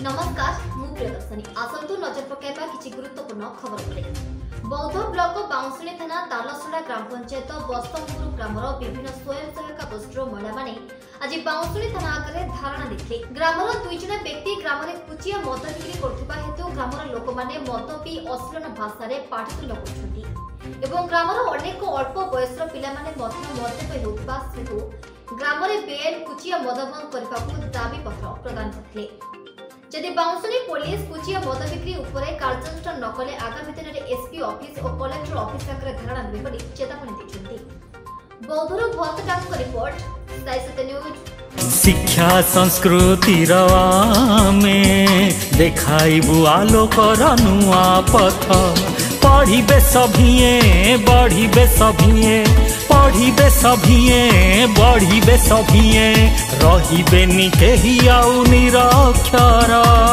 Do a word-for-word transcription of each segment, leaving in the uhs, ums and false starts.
नमस्कार मु प्रियदर्शनी आसंतु नजर पकाइबा किछि गुरुत्वपूर्ण खबर उपरे। बौद्ध ब्लॉक बाउंसुली थाना तालसड़ा ग्राम पंचायत बस्तमपुर ग्रामर विभिन्न स्वयं सहायता गोष्ठीर महिला माने आज बाउंसुली थाना आगे धारणा देथिले। ग्रामर दुई जण व्यक्ति ग्राम में कुचिया मद बिक्री करथिबा हेतु ग्रामर लोक माने मद पी अश्लील भाषा रे पाठितुंड करछथि एवं ग्रामर अनेक अल्प बयसर पिला माने मध्य मद्यप हेउथिबा हेतु ग्राम में बेआईन कुचिया मद बंद करने दाबी पत्र प्रदान करथिले। जदि बाउंसुली पुलिस कुचिया मद बिक्री उपरे कार्यानुष्ठान न कले आगामी दिन में एसपी ऑफिस और कलेक्टर ऑफिस आगे धारणा देबे बोली चेतावनी दैछन्ति। बौद्धरू भरत डाकू रिपोर्ट साई सत्य न्यूज। शिक्षा संस्कृति में देखाइबु आलोकर नुआ पथ पढ़िबे सभिए बढ़िबे सभिए पढ़िबे सभिए बढ़िबे सभिए रहिबे निकेही आउ निरक्षर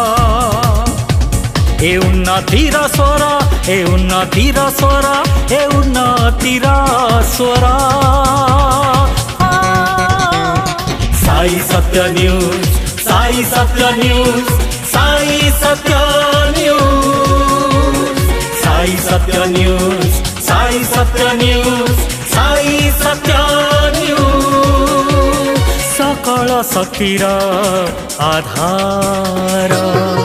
ए उन्नतिर स्वर ए उन्नतिर स्वर ए उन्नतिर स्वर साई सत्य न्यूज साई सत्य न्यूज साई सत्य न्यूज साई सत्य न्यूज साई सत्य न्यूज साई सत्य न्यूज सकल शक्तिर आधार।